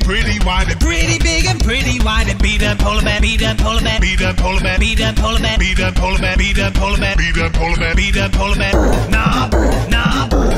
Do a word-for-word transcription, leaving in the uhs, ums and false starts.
pretty wide and Pretty big and pretty wide and beat up polar bear, beat up polar bear, beat up polar bear, beat up polar bear, beat up polar bear, beat up polar bear, beat up polar bear, beat up polar bear, beat up polar bear. Knob, knob.